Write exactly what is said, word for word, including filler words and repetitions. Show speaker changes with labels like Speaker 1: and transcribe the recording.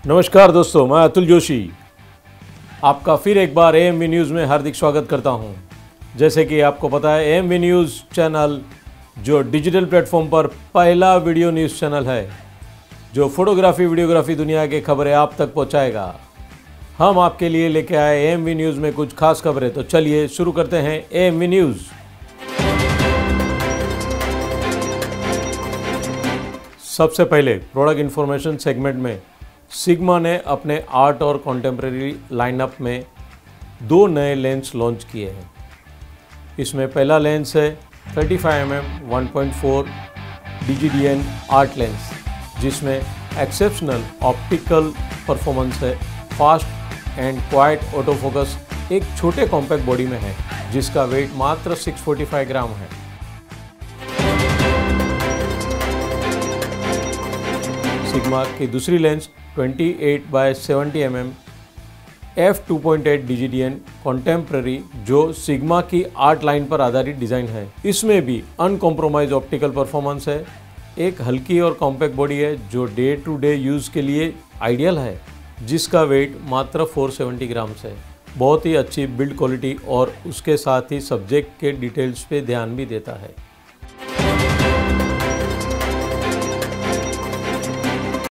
Speaker 1: नमस्कार दोस्तों, मैं अतुल जोशी आपका फिर एक बार एएमवी न्यूज़ में हार्दिक स्वागत करता हूं। जैसे कि आपको पता है, एएमवी न्यूज़ चैनल जो डिजिटल प्लेटफॉर्म पर पहला वीडियो न्यूज़ चैनल है जो फोटोग्राफी वीडियोग्राफी दुनिया की खबरें आप तक पहुंचाएगा। हम आपके लिए लेके आए एएमवी न्यूज़ में कुछ खास खबरें। तो चलिए शुरू करते हैं एएमवी न्यूज़। सबसे पहले प्रोडक्ट इन्फॉर्मेशन सेगमेंट में सिग्मा ने अपने आर्ट और कॉन्टेम्प्रेरी लाइनअप में दो नए लेंस लॉन्च किए हैं। इसमें पहला लेंस है thirty five M M one point four D G D N art lens, जिसमें एक्सेप्शनल ऑप्टिकल परफॉर्मेंस है। Fast and quiet auto focus एक छोटे कॉम्पैक्ट बॉडी में है, जिसका वेट मात्र सिक्स फोर्टी फाइव ग्राम है। सिग्मा की दूसरी lens twenty eight by seventy M M F two point eight D G D N contemporary, जो सिग्मा की आर्ट लाइन पर आधारित डिज़ाइन है। इसमें भी अनकॉम्प्रोमाइज ऑप्टिकल परफॉर्मेंस है। एक हल्की और कॉम्पैक्ट बॉडी है जो डे टू डे यूज़ के लिए आइडियल है, जिसका वेट मात्र फोर सेवेंटी ग्राम्स है। बहुत ही अच्छी बिल्ड क्वालिटी और उसके साथ ही सब्जेक्ट के डिटेल्स पे ध्यान भी देता है।